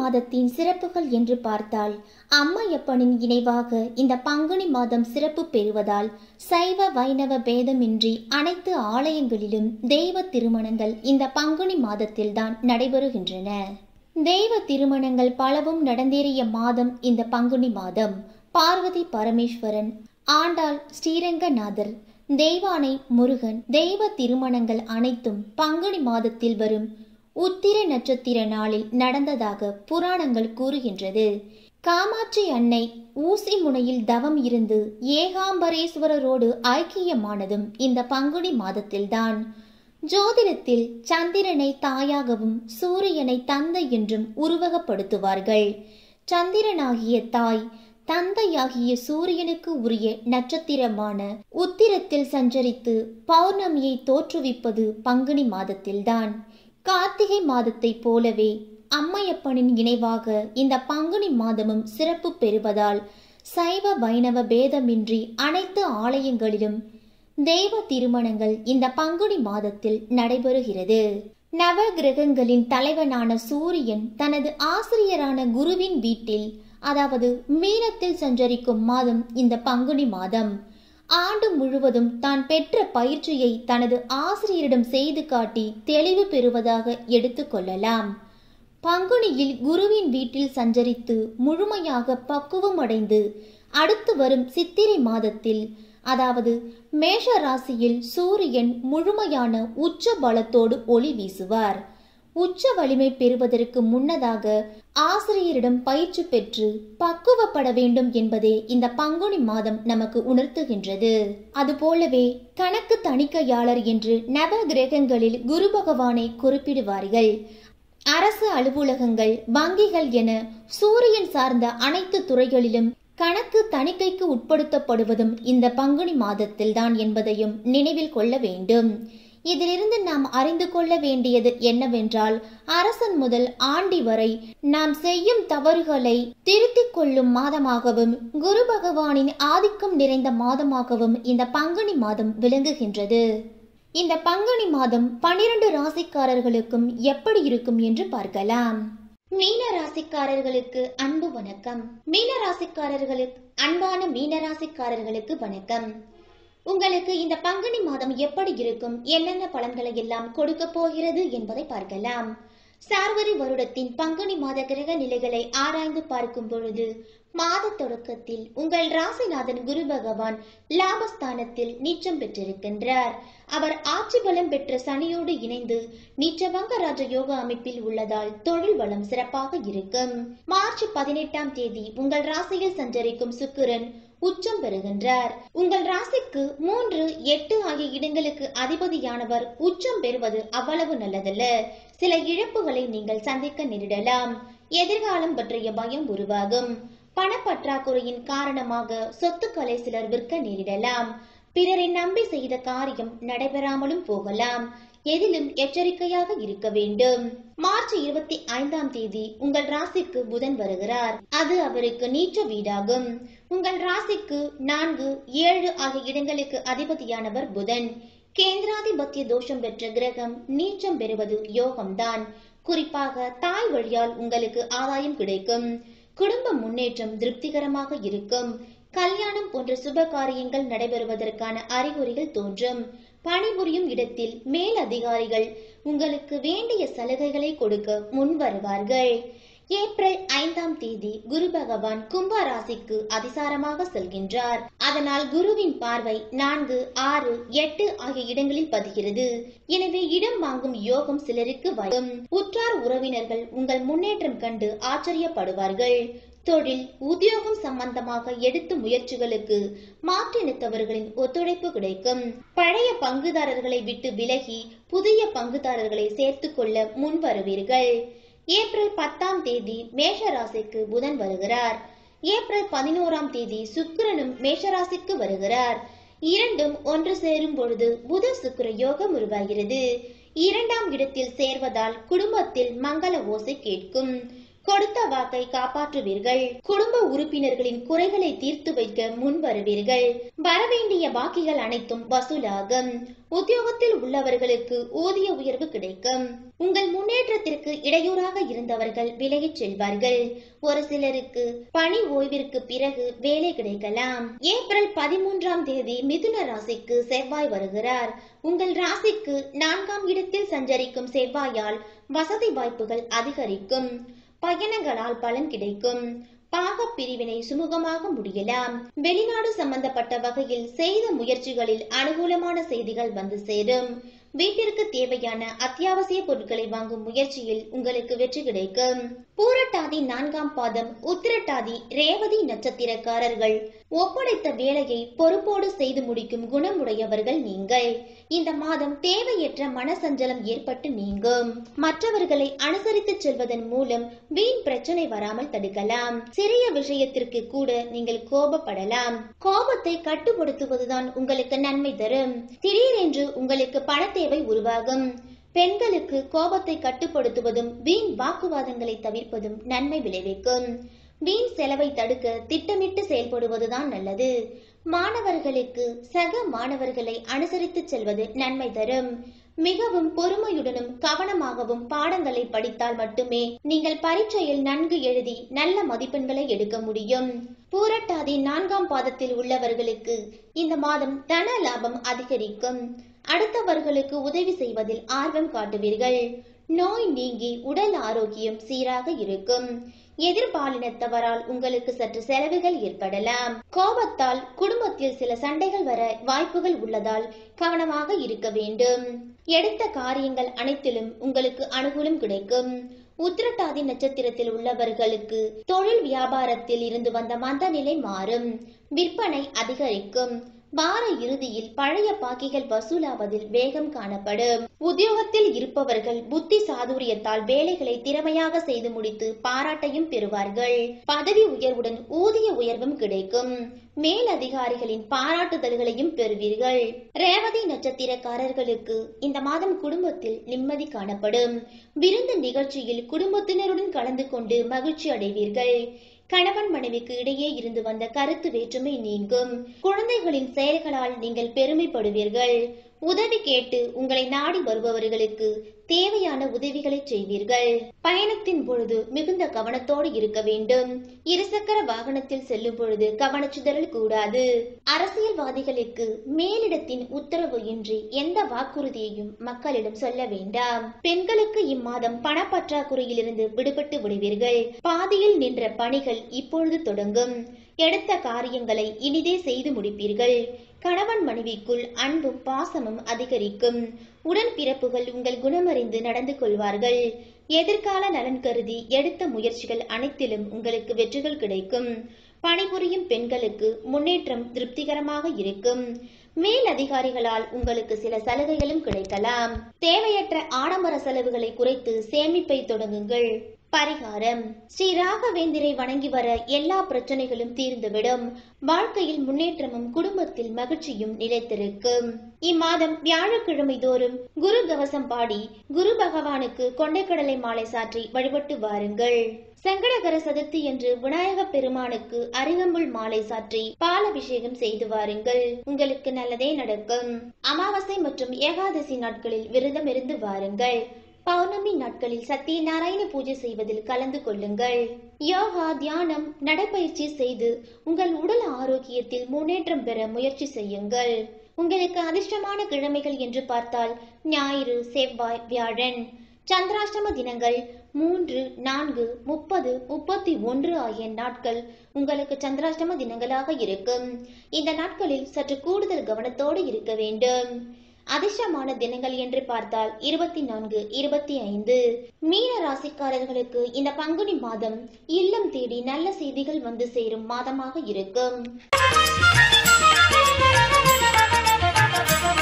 மாதத்தின் சிறப்புகள் என்று பார்த்தால், அம்மையப்பனின் இணைவாக இந்த பங்குனி மாதம் சிறப்பு பெறுவதால் சைவ வைணவ பேதமின்றி அனைத்து ஆலயங்களிலும் தெய்வ திருமணங்கள் இந்த பங்குனி மாதத்தில்தான் நடைபெறுகின்றன. தெய்வ திருமணங்கள் பலவும் நடந்தேறிய மாதம் இந்த பங்குனி மாதம். பார்வதி பரமேஸ்வரன், ஆண்டாள் ஸ்ரீரங்கநாதர், தெய்வானை முருகன் தெய்வ திருமணங்கள் அனைத்தும் பங்குனி மாதத்தில் வரும் உத்திர நட்சத்திர நாளில் நடந்ததாக புராணங்கள் கூறுகின்றது. காமாட்சி அன்னை ஊசி முனையில் தவம் இருந்து ஏகாம்பரேஸ்வரரோடு ஐக்கியமானதும் இந்த பங்குனி மாதத்தில்தான். ஜோதிடத்தில் சந்திரனை தாயாகவும் சூரியனை தந்தை என்றும் உருவகப்படுத்துவார்கள். சந்திரனாகிய தாய் தந்தையாகிய சூரியனுக்கு உரிய நட்சத்திரமான உத்திரத்தில் சஞ்சரித்து பௌர்ணமியை தோற்றுவிப்பது பங்குனி மாதத்தில்தான். கார்த்திகை மாதத்தை போலவே அம்மையப்பனின் இணைவாக இந்த பங்குனி மாதமும் சிறப்பு பெறுவதால் சைவ வைணவ பேதமின்றி அனைத்து ஆலயங்களிலும் தெய்வ திருமணங்கள் இந்த பங்குனி மாதத்தில் நடைபெறுகிறது. நவ கிரகங்களின் தலைவனான சூரியன் தனது ஆசிரியரான குருவின் வீட்டில், அதாவது மீனத்தில் சஞ்சரிக்கும் மாதம் இந்த பங்குனி மாதம். ஆண்டு முழுவதும் தான் பெற்ற பயிற்சியை தனது ஆசிரியரிடம் செய்து காட்டி தெளிவு பெறுவதாக எடுத்துக்கொள்ளலாம். பங்குனியில் குருவின் வீட்டில் சஞ்சரித்து முழுமையாக பக்குவம் அடைந்து அடுத்து வரும் சித்திரை மாதத்தில், அதாவது மேஷ ராசியில் சூரியன் முழுமையான உச்ச பலத்தோடு ஒளி வீசுவார். உச்ச வலிமை பெறுவதற்கு முன்னதாக ஆசிரியரிடம் பயிற்சி பெற்று பக்குவப்பட வேண்டும் என்பதே இந்த பங்குனி மாதம் நமக்கு உணர்த்துகின்றது. அதுபோலவே கணக்கு தணிக்கையாளர் என்று நவ கிரகங்களில் குரு பகவானை குறிப்பிடுவார்கள். அரசு அலுவலகங்கள், வங்கிகள் என சூரியன் சார்ந்த அனைத்து துறைகளிலும் கணக்கு தணிக்கைக்கு உட்படுத்தப்படுவதும் இந்த பங்குனி மாதத்தில்தான் என்பதையும் நினைவில் கொள்ள வேண்டும். இதிலிருந்து நாம் அறிந்து கொள்ள வேண்டியது என்னவென்றால், அரசன் முதல் ஆண்டி வரை நாம் செய்யும் தவறுகளை திருத்திக் கொள்ளும் மாதமாகவும் குரு பகவானின் ஆதிக்கம் நிறைந்த மாதமாகவும் இந்த பங்குனி மாதம் விளங்குகின்றது. இந்த பங்குனி மாதம் 12 ராசிக்காரர்களுக்கும் எப்படி இருக்கும் என்று பார்க்கலாம். மீன ராசிக்காரர்களுக்கு அன்பு வணக்கம். அன்பான மீன ராசிக்காரர்களுக்கு வணக்கம். உங்களுக்கு இந்த பங்குனி மாதம் எப்படி இருக்கும், என்னென்ன பலன்களை எல்லாம் கொடுக்க போகிறது என்பதை பார்க்கலாம். சார்வரி வருடத்தின் பங்குனி மாத கிரக நிலைகளை ஆராய்ந்து பார்க்கும் பொழுது மாத தொடக்கத்தில் உங்கள் ராசிநாதன் குரு பகவான் லாபஸ்தானத்தில் நீச்சம் பெற்றிருக்கின்றார். அவர் ஆட்சி பலம் பெற்ற சனியோடு இணைந்து நீச்சபங்க ராஜ யோக அமைப்பில் உள்ளதால் தொழில் வளம் சிறப்பாக இருக்கும். மார்ச் 18ஆம் தேதி உங்கள் ராசியில் சஞ்சரிக்கும் சுக்கிரன் உச்சம் பெறுகின்றார். உங்கள் ராசிக்கு 3, 8 ஆகிய இடங்களுக்கு அதிபதியானவர் உச்சம் பெறுவது அவ்வளவு நல்லதல்ல. சில இழப்புகளை நீங்கள் சந்திக்க நேரிடலாம். எதிர்காலம் பற்றிய பயம் உருவாகும். பணப்பற்றாக்குறையின் காரணமாக சொத்துக்களை சிலர் விற்க நேரிடலாம். பிறரை நம்பி செய்த காரியம் நடைபெறாமலும் போகலாம். எதிலும் எச்சரிக்கையாக இருக்க வேண்டும். மார்ச் 25ஆம் தேதி உங்கள் ராசிக்கு புதன் வருகிறார். அது அவருக்கு நீச்ச வீடாகும். உங்கள் ராசிக்கு 4, 7 ஆகிய இடங்களுக்கு அதிபதியானவர் புதன். கேந்திராதிபத்திய தோஷம் பெற்ற கிரகம் நீச்சம் பெறுவது யோகம்தான். குறிப்பாக தாய் வழியால் உங்களுக்கு ஆதாயம் கிடைக்கும். குடும்ப முன்னேற்றம் திருப்திகரமாக இருக்கும். கல்யாணம் போன்ற சுப காரியங்கள் நடைபெறுவதற்கான அறிகுறிகள் தோன்றும். பணிபுரியும் இடத்தில் மேல் அதிகாரிகள் உங்களுக்கு வேண்டிய சலுகைகளை கொடுக்க முன் வருவார்கள். ஏப்ரல் 5ஆம் தேதி குரு பகவான் கும்ப ராசிக்கு அதிசாரமாக செல்கின்றார். அதனால் குருவின் பார்வை 4, 6, 8 ஆகிய இடங்களில் பதிகிறது. எனவே இடம் வாங்கும் யோகம் சிலருக்கு வரும். உற்றார் உறவினர்கள் உங்கள் முன்னேற்றம் கண்டு ஆச்சரியப்படுவார்கள். தொழில், உத்தியோகம் சம்பந்தமாக எடுத்த முயற்சிகளுக்கு மாற்றினத்தவர்களின் ஒத்துழைப்பு கிடைக்கும். பழைய பங்குதாரர்களை விட்டு விலகி புதிய பங்குதாரர்களை சேர்த்துக் கொள்ள முன் வருவீர்கள். ஏப்ரல் 10ஆம் தேதி மேஷ ராசிக்கு புதன் வருகிறார். ஏப்ரல் 11ஆம் தேதி சுக்கிரனும் மேஷராசிக்கு வருகிறார். இரண்டும் ஒன்று சேரும் பொழுது புத சுக்கிர யோகம் உருவாகிறது. 2ஆம் இடத்தில் சேர்வதால் குடும்பத்தில் மங்கள ஓசை கேட்கும். கொடுத்த வாக்கை காப்பாற்றுவீர்கள். குடும்ப உறுப்பினர்களின் குறைகளை தீர்த்து வைக்க முன் வருவீர்கள். வரவேண்டிய பாக்கிகள் அனைத்தும் வசூலாகும். உத்தியோகத்தில் உள்ளவர்களுக்கு ஊதிய உயர்வு கிடைக்கும். உங்கள் முன்னேற்றத்திற்கு இடையூறாக இருந்தவர்கள் விலகிச் செல்வார்கள். ஒரு சிலருக்கு பணி ஓய்விற்கு பிறகு வேலை கிடைக்கலாம். ஏப்ரல் 13ஆம் தேதி மிதுன ராசிக்கு செவ்வாய் வருகிறார். உங்கள் ராசிக்கு 4ஆம் இடத்தில் சஞ்சரிக்கும் செவ்வாயால் வசதி வாய்ப்புகள் அதிகரிக்கும். பயணங்களால் பலன் கிடைக்கும். பாக பிரிவினை சுமூகமாக முடியலாம். வெளிநாடு சம்பந்தப்பட்ட வகையில் செய்த முயற்சிகளில் அனுகூலமான செய்திகள் வந்து சேரும். வீட்டிற்கு தேவையான அத்தியாவசிய பொருட்களை வாங்கும் முயற்சியில் உங்களுக்கு வெற்றி கிடைக்கும். பூரட்டாதி 4ஆம் பாதம், உத்திரட்டாதி, ரேவதி நட்சத்திரக்காரர்கள் ஒப்படைத்த வேலையை பொறுப்போடு செய்து முடிக்கும் குணமுடையவர்கள் நீங்கள். இந்த மாதம் தேவையற்ற மனசஞ்சலம் ஏற்பட்டு நீங்கும். மற்றவர்களை அனுசரித்து செல்வதன் மூலம் வீண் பிரச்சனை வராமல் தடுக்கலாம். சிறிய விஷயத்திற்கு கூட நீங்கள் கோபப்படலாம். கோபத்தை கட்டுப்படுத்துவதுதான் உங்களுக்கு நன்மை தரும். திடீரென்று உங்களுக்கு பண தேவை உருவாகும். பெண்களுக்கு கோபத்தை கட்டுப்படுத்துவதும் வீண் வாக்குவாதங்களை தவிர்ப்பதும் நன்மை விளைவிக்கும். வீண் செலவை தடுக்க திட்டமிட்டு செயல்படுவதுதான் நல்லது. மாணவர்களுக்கு சக மாணவர்களை அனுசரித்து செல்வது நன்மை தரும். மிகவும் பொறுமையுடனும் கவனமாகவும் பாடங்களை படித்தால் மட்டுமே நீங்கள் பரீட்சையில் நன்கு எழுதி நல்ல மதிப்பெண்களை எடுக்க முடியும். பூரட்டாதி 4ஆம் பாதத்தில் உள்ளவர்களுக்கு இந்த மாதம் தன லாபம் அதிகரிக்கும். அடுத்தவர்களுக்கு உதவி செய்வதில் ஆர்வம் காட்டுவீர்கள். நோய் நீங்கி உடல் ஆரோக்கியம் சீராக இருக்கும். எதிர்பாலினத்தவரால் உங்களுக்கு சற்று செலவுகள் ஏற்படலாம். கோபத்தால் குடும்பத்தில் சில சண்டைகள் வர வாய்ப்புகள் உள்ளதால் கவனமாக இருக்க வேண்டும். எடுத்த காரியங்கள் அனைத்திலும் உங்களுக்கு அனுகூலம் கிடைக்கும். உத்திரட்டாதி நட்சத்திரத்தில் உள்ளவர்களுக்கு தொழில் வியாபாரத்தில் இருந்து வந்த மந்த நிலை மாறும். விற்பனை அதிகரிக்கும். வார இறுதியில் பழைய பாக்கிகள் வசூலாவதில் வேகம் காணப்படும். உத்தியோகத்தில் இருப்பவர்கள் புத்தி சாதுரியத்தால் வேலைகளை திறமையாக செய்து முடித்து பாராட்டையும் பெறுவார்கள். பதவி உயர்வுடன் ஊதிய உயர்வும் கிடைக்கும். மேல் அதிகாரிகளின் பாராட்டுதல்களையும் பெறுவீர்கள். ரேவதி நட்சத்திரக்காரர்களுக்கு இந்த மாதம் குடும்பத்தில் நிம்மதி காணப்படும். விருந்து நிகழ்ச்சியில் குடும்பத்தினருடன் கலந்து கொண்டு மகிழ்ச்சி அடைவீர்கள். கணவன் மனைவிக்கு இடையே இருந்து வந்த கருத்து வேற்றுமை நீங்கும். குழந்தைகளின் செயல்களால் நீங்கள் பெருமைப்படுவீர்கள். உதவி கேட்டு உங்களை நாடி வருபவர்களுக்கு தேவையான உதவிகளை செய்வீர்கள். பயணத்தின் பொழுது மிகுந்த கவனத்தோடு இருக்க வேண்டும். இருசக்கர வாகனத்தில் செல்லும் பொழுது கவனச்சிதறல் கூடாது. அரசியல்வாதிகளுக்கு மேலிடத்தின் உத்தரவு இன்றி எந்த வாக்குறுதியையும் மக்களிடம் சொல்ல வேண்டாம். பெண்களுக்கு இம்மாதம் பணப்பற்றாக்குறையிலிருந்து விடுபட்டு விடுவீர்கள். பாதியில் நின்ற பணிகள் இப்பொழுது தொடங்கும். எடுத்த காரியங்களை இனிதே செய்து முடிப்பீர்கள். கணவன் மனைவிக்குள் அன்பும் பாசமும் அதிகரிக்கும். உடன் பிறப்புகள் உங்கள் குணமறிந்து நடந்து கொள்வார்கள். எதிர்கால நலன் கருதி எடுத்த முயற்சிகள் அனைத்திலும் உங்களுக்கு வெற்றிகள் கிடைக்கும். பணிபுரியும் பெண்களுக்கு முன்னேற்றம் திருப்திகரமாக இருக்கும். மேல் அதிகாரிகளால் உங்களுக்கு சில சலுகைகளும் கிடைக்கலாம். தேவையற்ற ஆடம்பர செலவுகளை குறைத்து சேமிப்பை தொடங்குங்கள். பரிகாரம்: ஸ்ரீ ராகவேந்திரை வணங்கி வர எல்லா பிரச்சனைகளும் தீர்ந்துவிடும். வாழ்க்கையில் முன்னேற்றமும் குடும்பத்தில் மகிழ்ச்சியும் நிலைத்திருக்கும். இம்மாதம் வியாழக்கிழமை தோறும் குரு கவசம் பாடி குரு பகவானுக்கு கொண்டைக்கடலை மாலை சாற்றி வழிபட்டு வாருங்கள். சங்கடகர சதுர்த்தி என்று விநாயக பெருமானுக்கு அருகம்புல் மாலை சாற்றி பாலபிஷேகம் செய்து வாருங்கள். உங்களுக்கு நல்லதே நடக்கும். அமாவாசை மற்றும் ஏகாதசி நாட்களில் விரதம் இருந்து வாருங்கள். பௌர்ணமி நாட்களில் சத்தியநாராயண பூஜை செய்வதில் கலந்து கொள்ளுங்கள். யோகா, தியானம், நடைபயிற்சி செய்து உங்கள் உடல் ஆரோக்கியத்தில் முன்னேற்றம் பெற முயற்சி செய்யுங்கள். உங்களுக்கு அதிர்ஷ்டமான கிழமைகள் என்று பார்த்தால் ஞாயிறு, செவ்வாய், வியாழன். சந்திராஷ்டம தினங்கள் 3, 4, 30, 31 ஆகிய நாட்கள் உங்களுக்கு சந்திராஷ்டம தினங்களாக இருக்கும். இந்த நாட்களில் சற்று கூடுதல் கவனத்தோடு இருக்க வேண்டும். அதிர்ஷ்டமான தினங்கள் என்று பார்த்தால் 24, 25. மீன ராசிக்காரர்களுக்கு இந்த பங்குனி மாதம் இல்லம் தேடி நல்ல செய்திகள் வந்து சேரும் மாதமாக இருக்கும்.